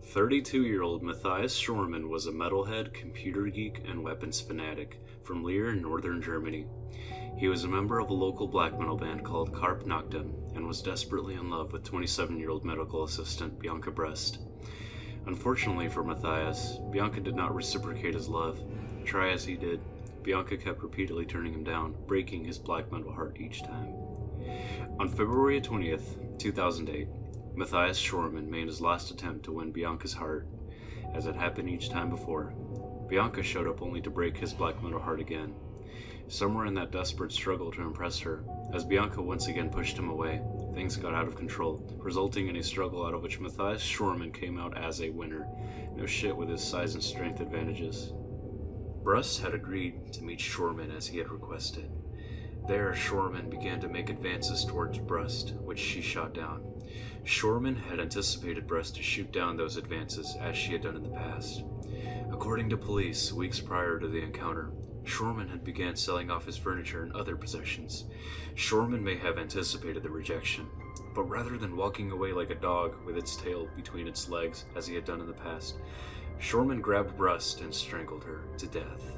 32-year-old Matthias Schoorman was a metalhead, computer geek, and weapons fanatic from Leer in northern Germany. He was a member of a local black metal band called Carpe Noctem and was desperately in love with 27-year-old medical assistant Bianca Brust. Unfortunately for Matthias, Bianca did not reciprocate his love. Try as he did, Bianca kept repeatedly turning him down, breaking his black metal heart each time. On February 20th, 2008, Matthias Schoorman made his last attempt to win Bianca's heart. As had happened each time before, Bianca showed up only to break his black metal heart again. Somewhere in that desperate struggle to impress her, as Bianca once again pushed him away, things got out of control, resulting in a struggle out of which Matthias Schoorman came out as a winner. No shit with his size and strength advantages. Brust had agreed to meet Schoorman as he had requested. There, Schoorman began to make advances towards Brust, which she shot down. Schoorman had anticipated Brust to shoot down those advances, as she had done in the past. According to police, weeks prior to the encounter, Schoorman had began selling off his furniture and other possessions. Schoorman may have anticipated the rejection, but rather than walking away like a dog with its tail between its legs, as he had done in the past, Schoorman grabbed Brust and strangled her to death.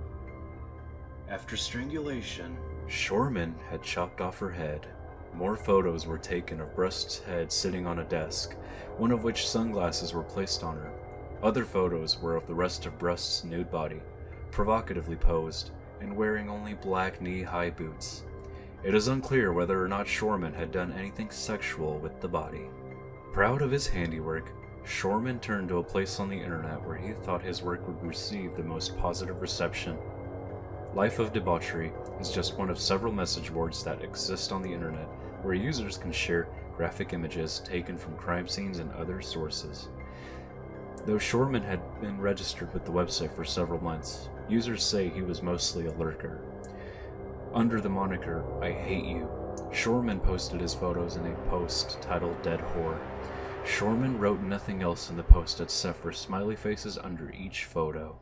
After strangulation, Schoorman had chopped off her head. More photos were taken of Brust's head sitting on a desk, one of which sunglasses were placed on her. Other photos were of the rest of Brust's nude body, provocatively posed, and wearing only black knee-high boots. It is unclear whether or not Schoorman had done anything sexual with the body. Proud of his handiwork, Schoorman turned to a place on the internet where he thought his work would receive the most positive reception. Life of Debauchery is just one of several message boards that exist on the internet where users can share graphic images taken from crime scenes and other sources. Though Schoorman had been registered with the website for several months, users say he was mostly a lurker. Under the moniker, "I Hate You," Schoorman posted his photos in a post titled "Dead Whore." Schoorman wrote nothing else in the post except for smiley faces under each photo.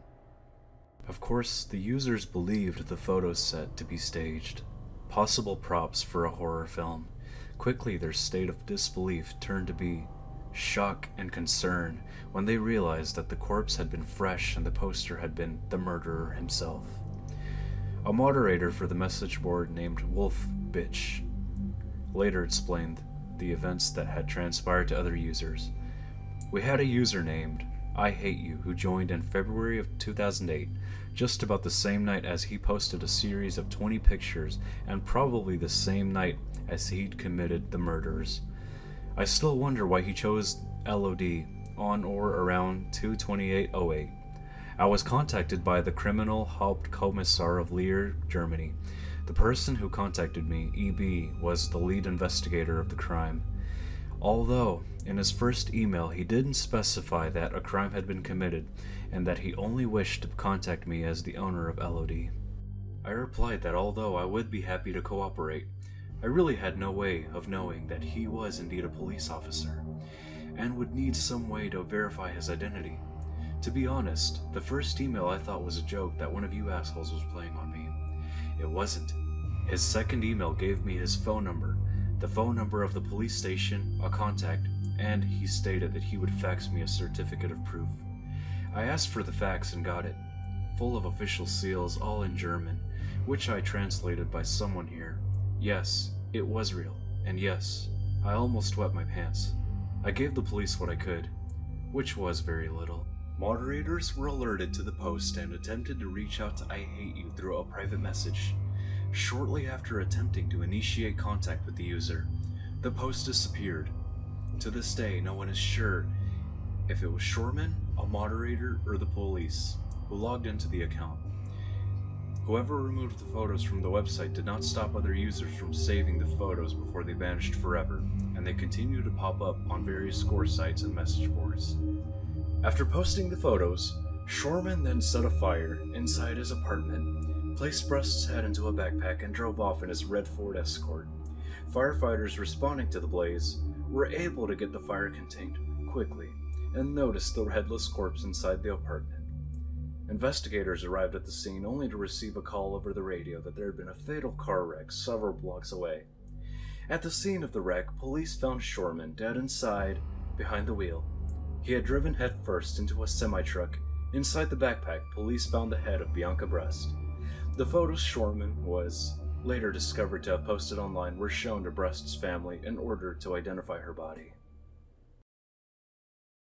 Of course, the users believed the photos set to be staged, possible props for a horror film. Quickly, their state of disbelief turned to be shock and concern when they realized that the corpse had been fresh and the poster had been the murderer himself. A moderator for the message board named Wolf Bitch later explained the events that had transpired to other users. "We had a user named I Hate You who joined in February of 2008, just about the same night as he posted a series of 20 pictures and probably the same night as he'd committed the murders. I still wonder why he chose LOD on or around 2/28/08. I was contacted by the Criminal Hauptkommissar of Leer, Germany. The person who contacted me, EB, was the lead investigator of the crime. Although, in his first email he didn't specify that a crime had been committed and that he only wished to contact me as the owner of LOD. I replied that although I would be happy to cooperate, I really had no way of knowing that he was indeed a police officer, and would need some way to verify his identity. To be honest, the first email I thought was a joke that one of you assholes was playing on me. It wasn't. His second email gave me his phone number, the phone number of the police station, a contact, and he stated that he would fax me a certificate of proof. I asked for the fax and got it, full of official seals, all in German, which I translated by someone here. Yes, it was real, and yes, I almost wet my pants. I gave the police what I could, which was very little. Moderators were alerted to the post and attempted to reach out to I Hate You through a private message. Shortly after attempting to initiate contact with the user, the post disappeared. To this day, no one is sure if it was Schoorman, a moderator, or the police who logged into the account. Whoever removed the photos from the website did not stop other users from saving the photos before they vanished forever, and they continue to pop up on various score sites and message boards. After posting the photos, Schoorman then set a fire inside his apartment, placed Brust's head into a backpack, and drove off in his red Ford Escort. Firefighters responding to the blaze were able to get the fire contained quickly and noticed the headless corpse inside the apartment. Investigators arrived at the scene only to receive a call over the radio that there had been a fatal car wreck several blocks away. At the scene of the wreck, police found Schoorman dead inside, behind the wheel. He had driven headfirst into a semi-truck. Inside the backpack, police found the head of Bianca Brust. The photos Schoorman was later discovered to have posted online were shown to Brust's family in order to identify her body.